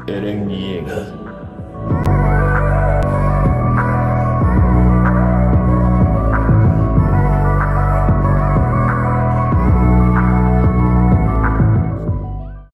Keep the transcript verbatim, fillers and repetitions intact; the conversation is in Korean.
エレン・イェーガー。